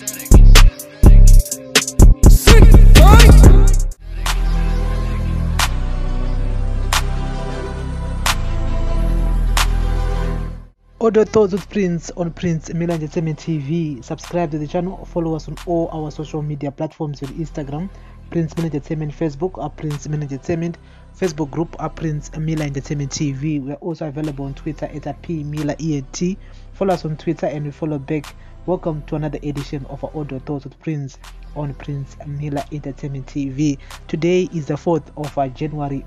Audio Thoughts with Prince on Prince Miller Entertainment TV. Subscribe to the channel. Follow us on all our social media platforms on Instagram, Prince Miller Entertainment, Facebook, Prince Miller Entertainment, Facebook group, Prince Miller Entertainment TV. We are also available on Twitter at P Miller ENT. Follow us on Twitter and we follow back. Welcome to another edition of our Audio Thoughts with Prince on Prince Miller Entertainment TV. Today is the 4th of January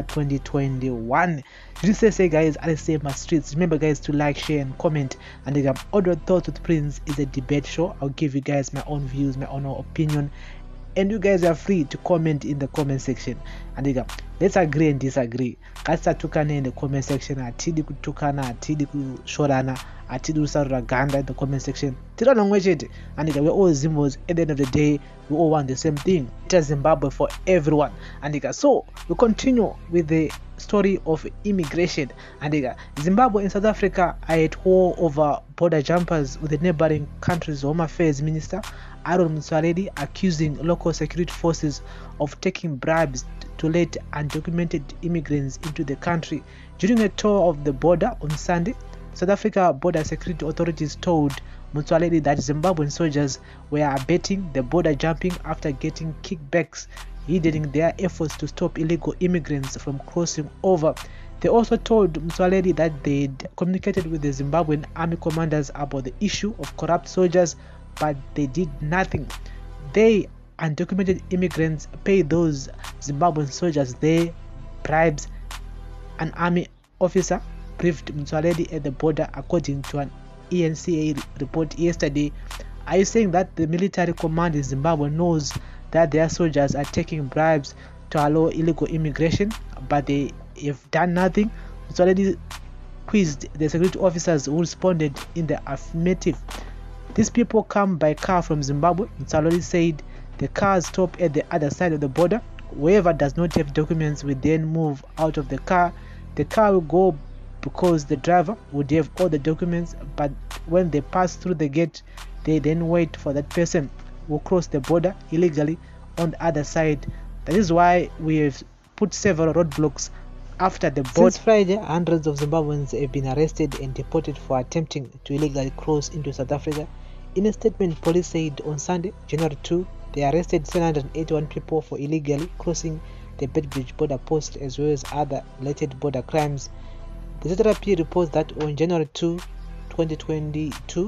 2021. Just say guys, I say my streets. Remember guys to like, share and comment. And the Audio Thoughts with Prince is a debate show. I'll give you guys my own views, my own opinion, and you guys are free to comment in the comment section. And let's agree and disagree. Kasa tukane in the comment section. Atidi kutukana, atidi kushorana, atidi usaraganda in the comment section. Tira langwejete. And we're all Zimbos. At the end of the day, we all want the same thing. It is Zimbabwe for everyone. And so we continue with the story of immigration. And Zimbabwe and South Africa are at war over border jumpers, with the neighboring countries' Home Affairs Minister Aaron Motsoaledi accusing local security forces of taking bribes to let undocumented immigrants into the country. During a tour of the border on Sunday, South Africa border security authorities told Motsoaledi that Zimbabwean soldiers were abetting the border jumping after getting kickbacks, hindering their efforts to stop illegal immigrants from crossing over. They also told Motsoaledi that they'd communicated with the Zimbabwean army commanders about the issue of corrupt soldiers, but they did nothing. They, undocumented immigrants, pay those Zimbabwean soldiers their bribes. An army officer briefed Motsoaledi at the border, according to an ENCA report yesterday. Are you saying that the military command in Zimbabwe knows that their soldiers are taking bribes to allow illegal immigration, but they have done nothing? Motsoaledi quizzed the security officers who responded in the affirmative. These people come by car from Zimbabwe. Motsoaledi said the cars stop at the other side of the border. Whoever does not have documents will then move out of the car. The car will go because the driver would have all the documents, but when they pass through the gate, they then wait for that person who cross the border illegally on the other side. That is why we have put several roadblocks after the border. Since Friday, hundreds of Zimbabweans have been arrested and deported for attempting to illegally cross into South Africa. In a statement, police said on Sunday, January 2, they arrested 781 people for illegally crossing the Beitbridge border post, as well as other related border crimes. The ZRP reports that on January 2, 2022,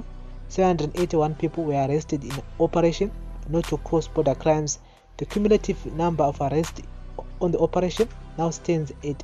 781 people were arrested in Operation Not to Cross border crimes. The cumulative number of arrests on the operation now stands at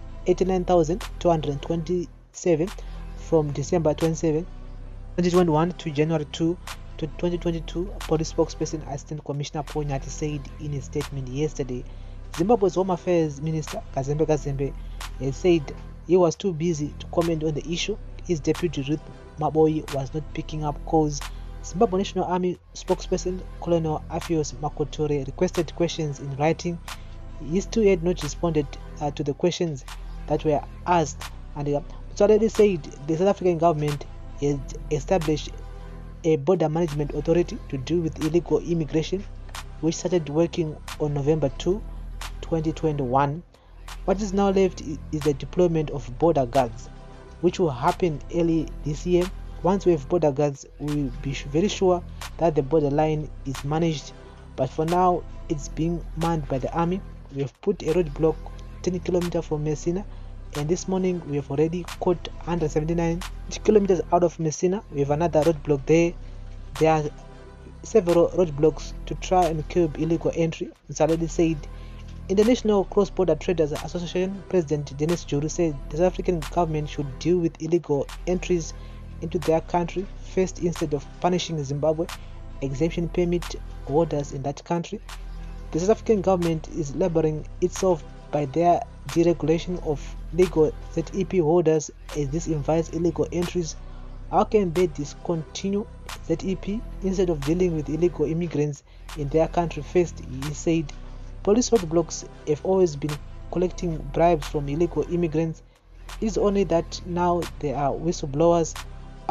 89,227 from December 27, 2021 to January 2, 2022, police spokesperson Assistant Commissioner Paul Nyati said in a statement yesterday. Zimbabwe's Home Affairs Minister Kazembe Kazembe has said he was too busy to comment on the issue. His deputy Ruth Maboyi was not picking up calls. Zimbabwe National Army spokesperson Colonel Afios Makotore requested questions in writing. He still had not responded to the questions that were asked, and Motsoaledi said the South African government has established a border management authority to deal with illegal immigration, which started working on November 2, 2021. What is now left is the deployment of border guards, which will happen early this year. Once we have border guards, we will be very sure that the borderline is managed, but for now it's being manned by the army. We have put a roadblock 10 kilometers from Messina, and this morning we have already caught 179 kilometers out of Messina. We have another roadblock there. There are several roadblocks to try and curb illegal entry, Motsoaledi said. International Cross-Border Traders Association President Dennis Juru said the South African government should deal with illegal entries into their country first instead of punishing Zimbabwe exemption permit holders in that country. The South African government is labeling itself by their deregulation of legal ZEP holders, as this invites illegal entries. How can they discontinue ZEP instead of dealing with illegal immigrants in their country first? He said police roadblocks have always been collecting bribes from illegal immigrants. It's only that now there are whistleblowers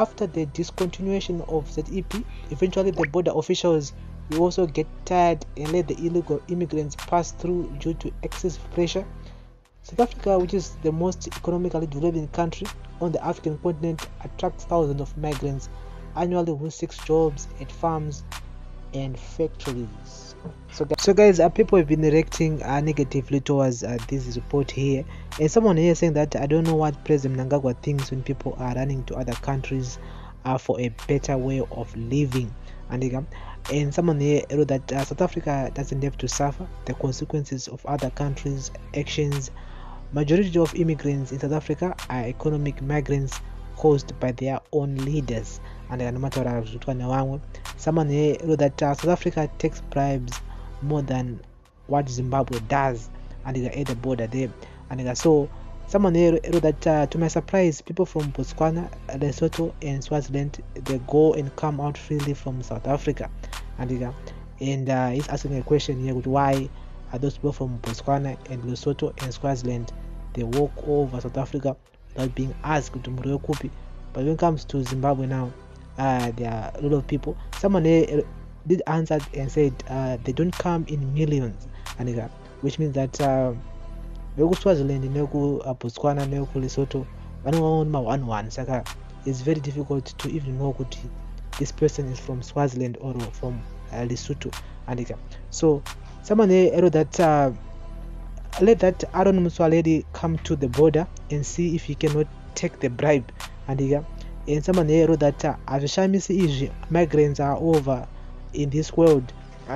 after the discontinuation of ZEP, eventually the border officials will also get tired and let the illegal immigrants pass through due to excessive pressure. South Africa, which is the most economically developing country on the African continent, attracts thousands of migrants annually who seek jobs at farms and factories. So guys, people have been reacting negatively towards this report here, and someone here saying that I don't know what President Mnangagwa thinks when people are running to other countries for a better way of living. And someone here wrote that South Africa doesn't have to suffer the consequences of other countries' actions. Majority of immigrants in South Africa are economic migrants caused by their own leaders. And no matter what, someone here wrote that South Africa takes bribes more than what Zimbabwe does, and they are at the border there. And so someone here wrote that to my surprise, people from Botswana, Lesotho, and Swaziland, they go and come out freely from South Africa. And he's asking a question here: why are those people from Botswana and Lesotho and Swaziland, they walk over South Africa without being asked to Murekupi? But when it comes to Zimbabwe now, there are a lot of people. Someone did answer and said they don't come in millions, which means that Swaziland, Botswana, Lesotho, one. It's very difficult to even know that this person is from Swaziland or from Lesotho. So someone wrote that let that Aaron Motsoaledi come to the border and see if he cannot take the bribe. And someone here wrote that migrants are over in this world.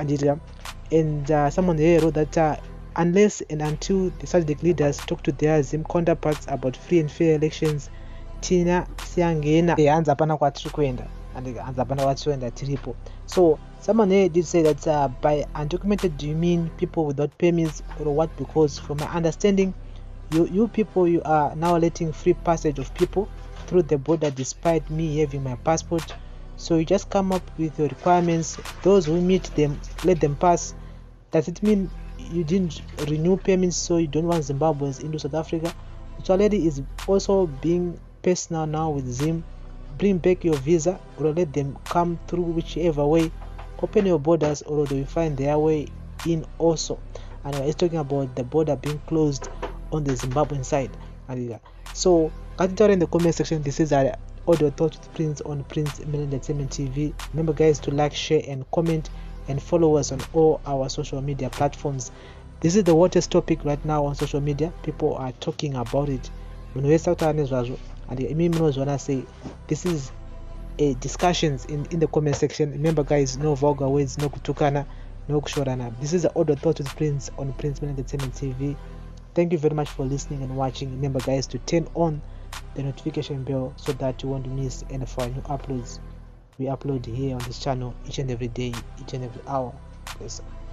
And someone here wrote that unless and until the SADC leaders talk to their Zim counterparts about free and fair elections, Tina Siangena hands apana kwa trikuenda and hands apana kwa trikuenda triple. So someone here did say that by undocumented, do you mean people without permits or what? Because from my understanding, you people, you are now letting free passage of people through the border despite me having my passport. So you just come up with your requirements. Those who meet them, let them pass. Does it mean you didn't renew permits, so you don't want Zimbabweans into South Africa? Motsoaledi is also being personal now with Zim. Bring back your visa or let them come through whichever way. Open your borders or they will find their way in also. And he's talking about the border being closed on the Zimbabwean side. So consider in the comment section. This is our audio thoughts with Prince on Prince Eminent Entertainment TV. Remember guys to like, share and comment and follow us on all our social media platforms. This is the hottest topic right now on social media. People are talking about it. And I say this is a discussions in the comment section. Remember guys, no vulgar words, no kutukana, no kushorana. This is the audio thoughts with Prince on Prince Eminent Entertainment TV. Thank you very much for listening and watching. Remember guys to turn on the notification bell so that you won't miss any of our new uploads. We upload here on this channel each and every day, each and every hour. Yes, sir.